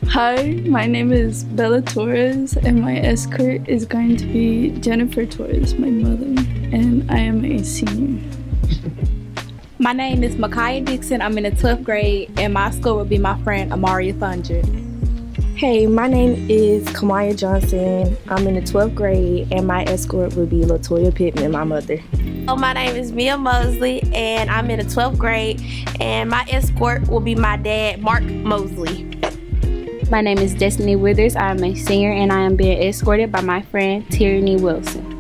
Hi, my name is Bella Torres, and my escort is going to be Jennifer Torres, my mother, and I am a senior. My name is Micaiah Dixon. I'm in the 12th grade, and my escort will be my friend Amaria Thunger. Hey, my name is Kamaya Johnson. I'm in the 12th grade, and my escort will be Latoya Pittman, my mother. My name is Mia Mosley, and I'm in the 12th grade, and my escort will be my dad, Mark Mosley. My name is Destiny Withers. I'm a senior, and I am being escorted by my friend Tierney Wilson.